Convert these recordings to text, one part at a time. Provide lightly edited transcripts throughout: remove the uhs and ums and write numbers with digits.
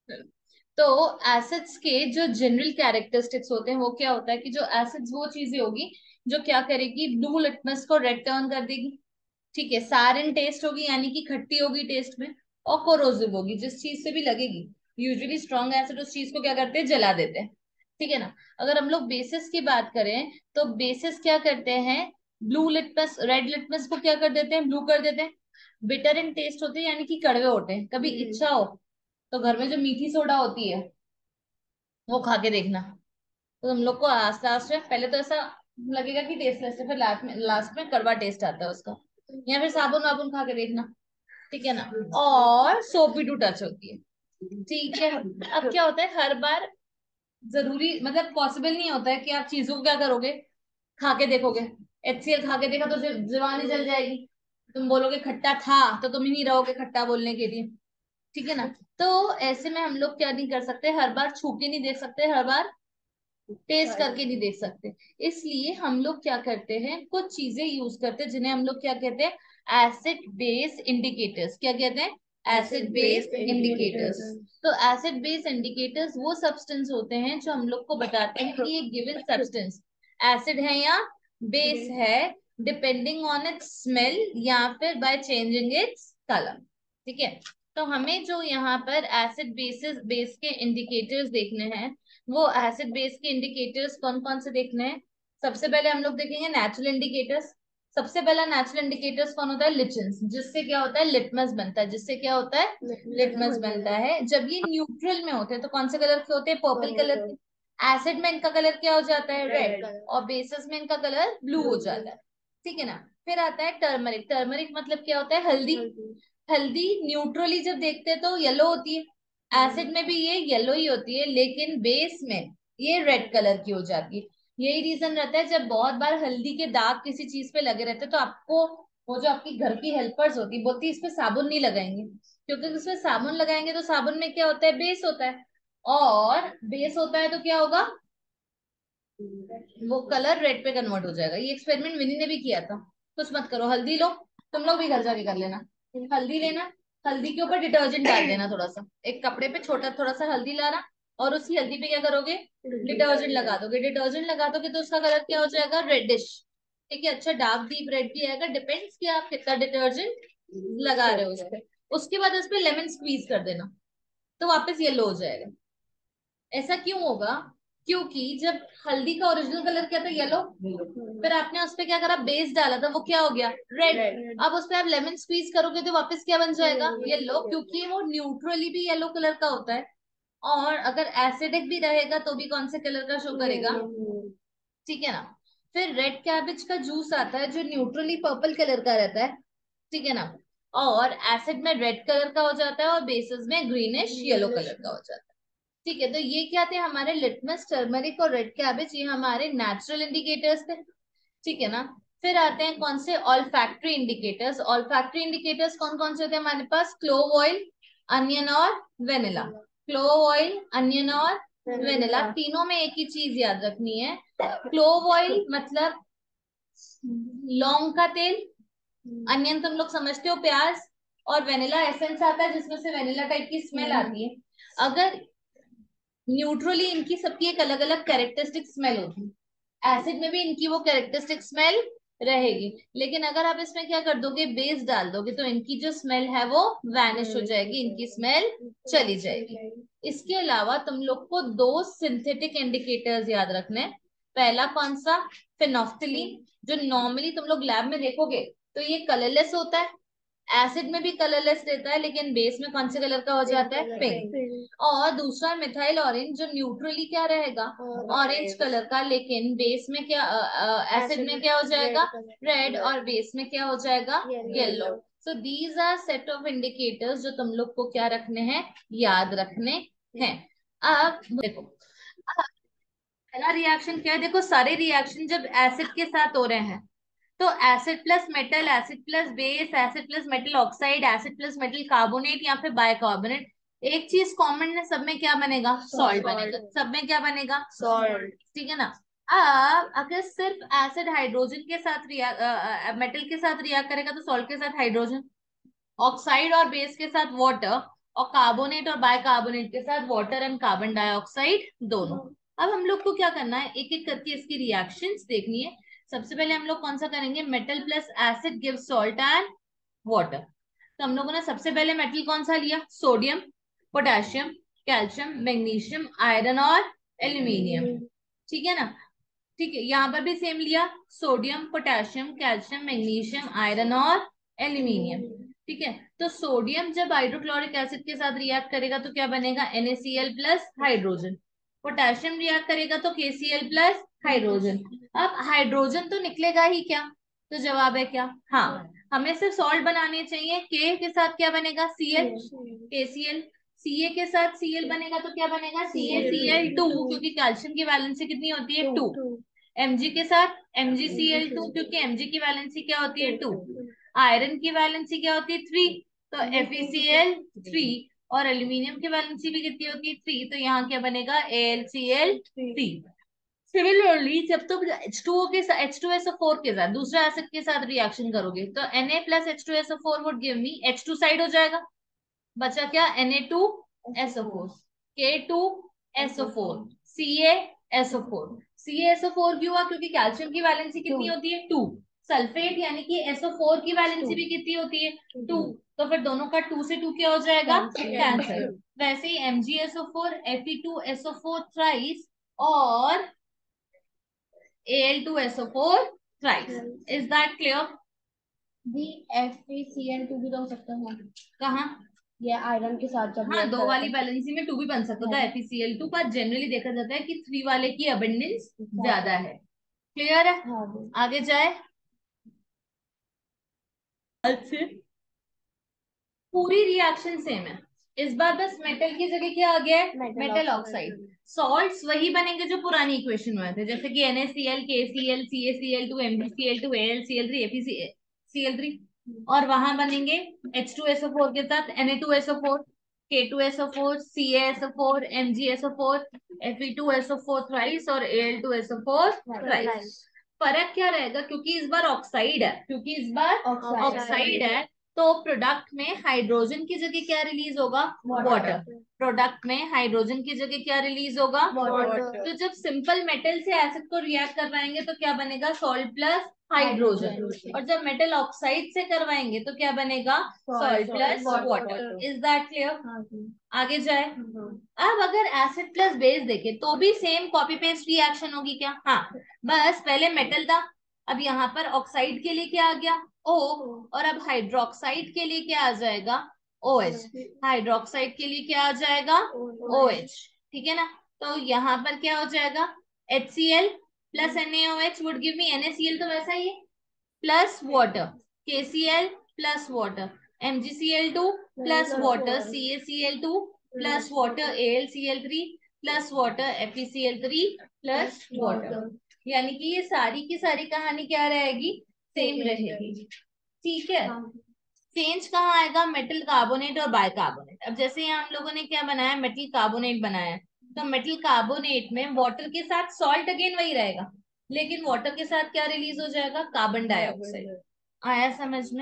तो एसिड्स के जो जनरल कैरेक्टरिस्टिक्स होते हैं वो क्या होता है कि जो एसिड्स वो चीजें होगी जो क्या करेगी, ब्लू लिटमस को रेड टर्न कर देगी। ठीक है, सारिन टेस्ट होगी यानी कि खट्टी होगी टेस्ट में, और कोरोसिव होगी जिस चीज से भी लगेगी। यूजुअली स्ट्रॉन्ग एसिड उस चीज को क्या करते हैं, जला देते हैं। ठीक है ना। अगर हम लोग बेसिस की बात करें तो बेसिस क्या करते हैं, ब्लू लिटमस रेड लिटमस को क्या कर देते हैं, ब्लू कर देते हैं। बिटर इन टेस्ट होते हैं यानी कि कड़वे होते हैं। कभी इच्छा हो तो घर में जो मीठी सोडा होती है वो खा के देखना, तो हम लोग को लास्ट लास्ट में पहले तो ऐसा लगेगा कि टेस्टलेस है, फिर लास्ट में कड़वा टेस्ट आता है उसका। या फिर साबुन वाबुन खा के देखना। ठीक है ना। और सोप भी टू टच होती है। ठीक है। अब क्या होता है, हर बार जरूरी मतलब पॉसिबल नहीं होता है कि आप चीजों को क्या करोगे, खा के देखोगे। HCl खा के देखा तो जुबान ही जल जाएगी, तुम बोलोगे खट्टा था तो तुम ही नहीं रहोगे खट्टा बोलने के लिए। ठीक है ना। तो ऐसे में हम लोग क्या नहीं कर सकते, हर बार छू के नहीं देख सकते, हर बार टेस्ट करके नहीं देख सकते। इसलिए हम लोग क्या करते हैं, कुछ चीजें यूज करते हैं जिन्हें हम लोग क्या कहते हैं, एसिड बेस इंडिकेटर्स। क्या कहते हैं, एसिड बेस इंडिकेटर्स। तो एसिड बेस इंडिकेटर्स वो सब्सटेंस होते हैं जो हम लोग को बताते हैं कि ये गिवन सब्सटेंस एसिड है या बेस है, डिपेंडिंग ऑन इट्स स्मेल या फिर बाय चेंजिंग इट्स कलर। ठीक है। तो हमें जो यहाँ पर एसिड बेसिस बेस के इंडिकेटर्स देखने हैं, वो एसिड बेस के इंडिकेटर्स कौन कौन से देखने हैं। सबसे पहले हम लोग देखेंगे नेचुरल इंडिकेटर्स। सबसे पहला नेचुरल इंडिकेटर्स कौन होता है, लिचेंस, जिससे क्या होता है, लिटमस बनता है। जिससे क्या होता है, लिटमस बनता है। जब ये न्यूट्रल में होते हैं तो कौन से कलर के होते हैं, पर्पल कलर के। एसिड में इनका कलर क्या हो जाता है, रेड। और बेसिस में इनका कलर ब्लू हो जाता है। ठीक है ना। फिर आता है टर्मरिक। टर्मरिक मतलब क्या होता है, हल्दी। हल्दी न्यूट्रली जब देखते हैं तो येलो होती है, एसिड में भी ये येलो ही होती है, लेकिन बेस में ये रेड कलर की हो जाती है। यही रीजन रहता है, जब बहुत बार हल्दी के दाग किसी चीज पे लगे रहते हैं तो आपको वो जो आपकी घर की हेल्पर्स होती बोलती है इस पे साबुन नहीं लगाएंगे, क्योंकि इसमें साबुन लगाएंगे तो साबुन में क्या होता है, बेस होता है। और बेस होता है तो क्या होगा, वो कलर रेड पे कन्वर्ट हो जाएगा। ये एक्सपेरिमेंट विनी ने भी किया था। कुछ मत करो, हल्दी लो, तुम लोग भी घर जाके कर लेना। हल्दी लेना, हल्दी के ऊपर डिटर्जेंट डाल देना थोड़ा सा, एक कपड़े पे छोटा थोड़ा सा हल्दी लाना, और उसी हल्दी पे क्या करोगे, डिटर्जेंट लगा दोगे। डिटर्जेंट लगा दोगे तो उसका कलर क्या हो जाएगा, रेडिश। ठीक है, अच्छा डार्क डीप रेड भी आएगा, डिपेंड्स कि आप कितना डिटर्जेंट लगा रहे हो उस पे। उसके बाद उस पे लेमन स्क्वीज कर देना तो वापस येलो हो जाएगा। ऐसा क्यों होगा, क्योंकि जब हल्दी का ओरिजिनल कलर क्या था, येलो। फिर आपने उस पे क्या करा, बेस डाला था, वो क्या हो गया, रेड। अब उस पे आप लेमन स्क्वीज करोगे तो वापस क्या बन जाएगा, येलो, क्योंकि वो न्यूट्रली भी येलो कलर का होता है। और अगर एसिडिक भी रहेगा तो भी कौन से कलर का शो करेगा। ठीक है ना। फिर रेड कैबेज का जूस आता है जो न्यूट्रली पर्पल कलर का रहता है। ठीक है ना। और एसिड में रेड कलर का हो जाता है और बेसिस में ग्रीनिश येलो कलर का हो जाता है। ठीक है, तो ये क्या थे हमारे लिटमस, टर्मरिक और रेड कैबेज, ये हमारे नेचुरल इंडिकेटर्स थे। ठीक है ना। फिर आते हैं कौन से, olfactory indicators. Olfactory indicators कौन कौन से होते हैं हमारे पास, क्लोव ऑयल, अनियन और वेनिला। क्लोव ऑयल, अनियन और वेनिला, तीनों में एक ही चीज याद रखनी है। क्लोव ऑयल मतलब लौंग का तेल, अनियन तुम लोग समझते हो प्याज, और वेनिला एसेंस आता है जिसमें से वेनिला टाइप की स्मेल आती है। अगर न्यूट्रली इनकी सबकी एक अलग अलग कैरेक्टरिस्टिक स्मेल होती है, एसिड में भी इनकी वो कैरेक्टरिस्टिक स्मेल रहेगी, लेकिन अगर आप इसमें क्या कर दोगे, बेस डाल दोगे तो इनकी जो स्मेल है वो वैनिश हो जाएगी, इनकी स्मेल चली जाएगी। इसके अलावा तुम लोग को दो सिंथेटिक इंडिकेटर्स याद रखने हैं। पहला कौन सा, फिनोफ्थिलीन, जो नॉर्मली तुम लोग लैब में देखोगे तो ये कलरलेस होता है। एसिड में भी कलरलेस रहता है लेकिन बेस में कौन से कलर का हो जाता है, पिंक। और दूसरा मिथाइल ऑरेंज, जो न्यूट्रली क्या रहेगा, ऑरेंज कलर का, लेकिन बेस में क्या, एसिड में क्या हो जाएगा, रेड, और बेस में क्या हो जाएगा, yellow. So these are set of indicators जो तुम लोग को क्या रखने हैं, याद रखने हैं। अब देखो, पहला रिएक्शन क्या है, देखो सारे रिएक्शन जब एसिड के साथ हो रहे हैं तो acid plus metal, acid plus base, acid plus metal oxide, acid plus metal carbonate या फिर बाइकार्बोनेट, एक चीज कॉमन है, सब में क्या बनेगा, सॉल्ट बनेगा। सब में क्या बनेगा, सॉल्ट। ठीक है ना। अब अगर सिर्फ एसिड हाइड्रोजन के साथ मेटल के साथ रिएक्ट करेगा तो सॉल्ट के साथ हाइड्रोजन, ऑक्साइड और बेस के साथ वाटर, और कार्बोनेट और बाइकार्बोनेट के साथ वाटर एंड कार्बन डाइऑक्साइड दोनों। अब हम लोग को क्या करना है, एक एक करके इसकी रिएक्शंस देखनी है। सबसे पहले हम लोग कौन सा करेंगे, metal plus acid give salt and water. तो हम लोगों ने सबसे पहले मेटल कौन सा लिया, sodium, potassium, calcium, magnesium, iron और एल्यूमिनियम। ठीक है ना। ठीक है, यहाँ पर भी सेम लिया, sodium, potassium, calcium, magnesium, iron और एल्यूमिनियम। ठीक है, तो सोडियम जब हाइड्रोक्लोरिक एसिड के साथ रिएक्ट करेगा तो क्या बनेगा, NaCl plus hydrogen. Potassium react करेगा तो KCl प्लस हाइड्रोजन। अब हाइड्रोजन तो निकलेगा ही क्या, तो जवाब है क्या, हाँ, हमें सिर्फ सॉल्ट बनाने चाहिए। के के साथ क्या बनेगा, Cl, KCl। Ca के साथ Cl बनेगा तो क्या बनेगा, CaCl2, क्योंकि कैल्शियम की वैलेंसी कितनी होती है, 2। Mg के साथ MgCl2, क्योंकि Mg की वैलेंसी क्या होती है, 2। आयरन की वैलेंसी क्या होती है, 3, तो FeCl3। और एल्यूमिनियम की वैलेंसी भी कितनी होती है, 3, तो यहाँ क्या बनेगा, AlCl3। सिमिलरली जब तुम H2O के साथ, H2SO4 के साथ दूसरा एसिड के साथ रिएक्शन करोगे तो Na plus H2SO4 would give me, H2 side हो जाएगा, बचा क्या, Na2SO4, K2SO4, CaSO4। CaSO4 क्यों हुआ, क्योंकि कैल्शियम की वैलेंसी कितनी होती है, 2। सल्फेट यानी कि SO4 की वैलेंसी भी कितनी होती है, 2। तो फिर दोनों का 2 से 2 क्या हो जाएगा, कैंसिल। वैसे ही MgSO4, Fe2SO4 थ्राइस और Al2SO4 thrice। Is that clear? भी FeCl2 भी तो हो सकता है कहाँ, ये आयरन के साथ जब हाँ, react 2 करता वाली है। बैलेंसी में 2 भी बन सकता था FeCl2 पर जनरली देखा जाता है कि 3 वाले की अबंडेंस ज्यादा है। क्लियर है, हाँ आगे जाए। अच्छे, पूरी रिएक्शन सेम है, इस बार बस मेटल की जगह क्या आ गया है, मेटल ऑक्साइड। सॉल्ट्स वही बनेंगे जो पुरानी इक्वेशन में थे, जैसे कि NaCl, KCl, CaCl2, MgCl2, AlCl3, FeCl3। और वहां बनेंगे H2SO4 के साथ Na2SO4, K2SO4, CaSO4, MgSO4, Fe2SO4 thrice और Al2SO4 थ्राइस। फर्क क्या रहेगा, क्योंकि इस बार ऑक्साइड है, क्योंकि इस बार ऑक्साइड है, तो प्रोडक्ट में हाइड्रोजन की जगह क्या रिलीज होगा, वाटर। प्रोडक्ट में हाइड्रोजन की जगह क्या रिलीज होगा, वाटर। तो जब सिंपल मेटल से एसिड को रिएक्ट करवाएंगे तो क्या बनेगा, सॉल्ट प्लस हाइड्रोजन। और जब मेटल ऑक्साइड से करवाएंगे तो क्या बनेगा, salt plus water. Is that clear, आगे जाए। अब अगर एसिड प्लस बेस देखे तो भी सेम कॉपी पेस्ट रिएक्शन होगी क्या, हाँ, बस पहले मेटल था, अब यहाँ पर ऑक्साइड के लिए क्या आ गया, O, और अब हाइड्रोक्साइड के लिए क्या आ जाएगा, OH। हाइड्रोक्साइड के लिए क्या आ जाएगा, OH। ठीक है ना, तो यहाँ पर क्या हो जाएगा, HCl plus NaOH would give me NaCl, तो वैसा ही है, plus water, KCl plus water, MgCl2 plus water, CaCl2 plus water, AlCl3 plus water, FeCl3 plus water. यानी कि ये सारी की सारी कहानी क्या रहेगी, सेम रहेगी। ठीक है, चेंज कहाँ आएगा, मेटल कार्बोनेट और बाइकार्बोनेट। अब जैसे यहाँ हम लोगों ने क्या बनाया, मेटल कार्बोनेट बनाया, तो मेटल कार्बोनेट में वाटर के साथ सॉल्ट अगेन वही रहेगा, लेकिन वाटर के साथ क्या रिलीज हो जाएगा, कार्बन डाइऑक्साइड। आया समझ में,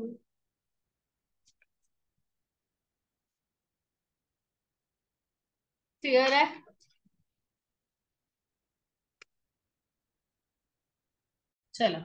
क्लियर है। चलो,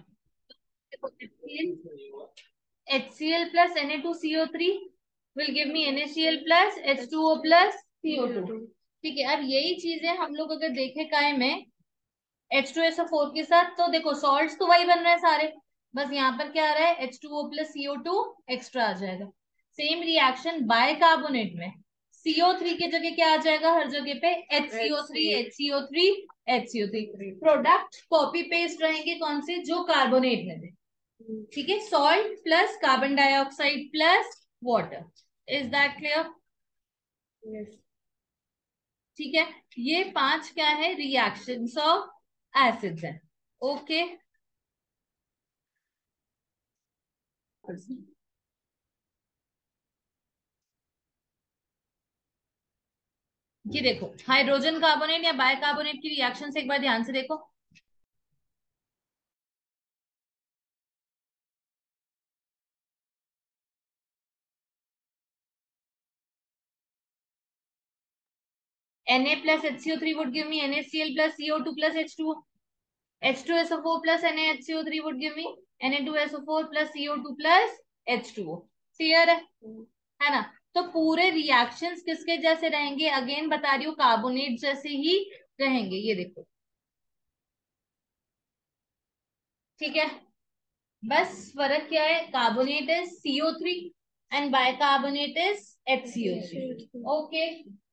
HCl plus Na2CO3 will give me NaCl plus H2O plus CO2। ठीक है, अब यही चीजें हम लोग अगर देखें काय में H2SO4 के साथ, तो देखो सॉल्ट्स तो वही बन रहे हैं सारे, बस यहाँ पर क्या आ रहा है, H2O plus CO2 एक्स्ट्रा आ जाएगा। सेम रिएक्शन बाइकार्बोनेट में CO3 की जगह क्या आ जाएगा, हर जगह पे HCO3, HCO3, HCO3। Product copy paste रहेंगे कौन से, जो कार्बोनेट में थे। ठीक है, salt plus carbon dioxide plus water. Is that clear, ठीक है। ये 5 क्या है, रिएक्शंस ऑफ एसिड्स है। ओके, ये देखो हाइड्रोजन कार्बोनेट या बाइकार्बोनेट की रिएक्शन से एक बार ध्यान से देखो। Na plus HCO3 would give me NaCl plus CO2 plus H2O. H2SO4 plus NaHCO3 would give me Na2SO4 plus CO2 plus H2O. Clear है ना? तो पूरे रिएक्शंस किसके जैसे रहेंगे? अगेन बता रही हूँ, कार्बोनेट जैसे ही रहेंगे, ये देखो। ठीक है, बस फर्क क्या है? Carbonate is CO3 and bicarbonate is HCO3. Okay,